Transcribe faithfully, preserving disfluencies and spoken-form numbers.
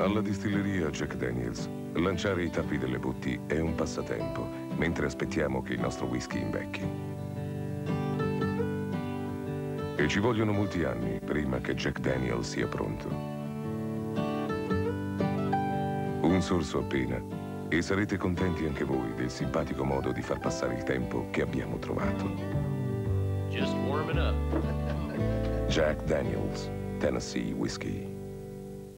Alla distilleria Jack Daniels, lanciare i tappi delle botti è un passatempo, mentre aspettiamo che il nostro whisky invecchi. E ci vogliono molti anni prima che Jack Daniels sia pronto. Un sorso appena, e sarete contenti anche voi del simpatico modo di far passare il tempo che abbiamo trovato. Just warming up. Jack Daniels, Tennessee Whiskey.